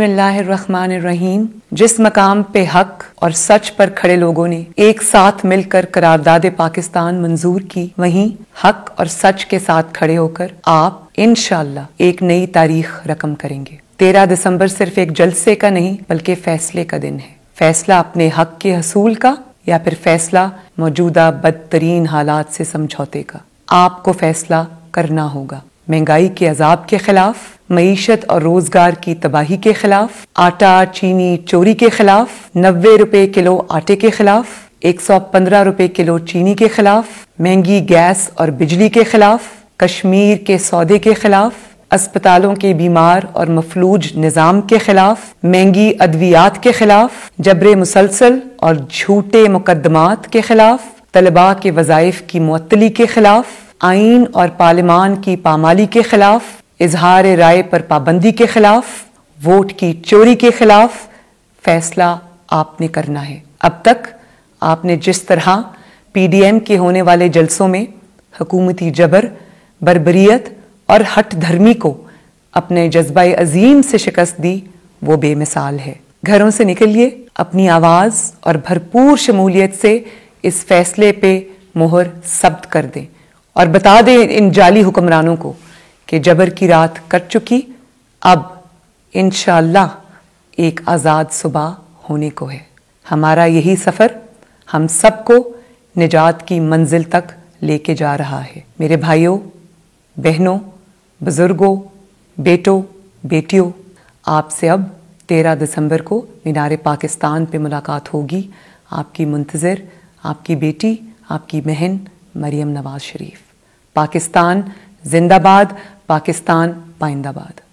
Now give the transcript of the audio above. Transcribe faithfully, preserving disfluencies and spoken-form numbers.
बिस्मिल्लाहिर्रहमानिर्रहीम। जिस मकाम पे हक और सच पर खड़े लोगों ने एक साथ मिलकर करारदाद पाकिस्तान मंजूर की, वहीं हक और सच के साथ खड़े होकर आप इंशाअल्लाह एक नई तारीख रकम करेंगे। तेरह दिसंबर सिर्फ एक जलसे का नहीं बल्कि फैसले का दिन है। फैसला अपने हक के हसूल का या फिर फैसला मौजूदा बदतरीन हालात से समझौते का। आपको फैसला करना होगा। महंगाई के अजाब के खिलाफ, मईशत और रोजगार की तबाही के खिलाफ, आटा चीनी चोरी के खिलाफ, नब्बे रुपए किलो आटे के खिलाफ, एक सौ पंद्रह रुपए किलो चीनी के खिलाफ, महंगी गैस और बिजली के खिलाफ, कश्मीर के सौदे के खिलाफ, अस्पतालों के बीमार और मफलूज निज़ाम के खिलाफ, महंगी अद्वियात के खिलाफ, जबरे मुसलसल और झूठे मुकदमात के खिलाफ, तलबा के वज़ाइफ की मुअत्तली के खिलाफ, आइन और पार्लिमान की पामाली के खिलाफ, इजहार राय पर पाबंदी के खिलाफ, वोट की चोरी के खिलाफ फैसला आपने करना है। अब तक आपने जिस तरह पीडीएम के होने वाले जलसों में हुकूमती जबर, बर्बरियत और हठ धर्मी को अपने जज्बा अजीम से शिकस्त दी, वो बेमिसाल है। घरों से निकलिए, अपनी आवाज़ और भरपूर शमूलियत से इस फैसले पे मोहर सब्त कर दें और बता दें इन जाली हुक्मरानों को कि जबर की रात कट चुकी, अब इंशाअल्लाह एक आज़ाद सुबह होने को है। हमारा यही सफ़र हम सबको निजात की मंजिल तक लेके जा रहा है। मेरे भाइयों, बहनों, बुज़ुर्गों, बेटों, बेटियों, आपसे अब तेरह दिसंबर को मीनार पाकिस्तान पे मुलाकात होगी। आपकी मुंतज़िर, आपकी बेटी, आपकी बहन मरियम नवाज शरीफ। पाकिस्तान जिंदाबाद, पाकिस्तान पाइंदाबाद।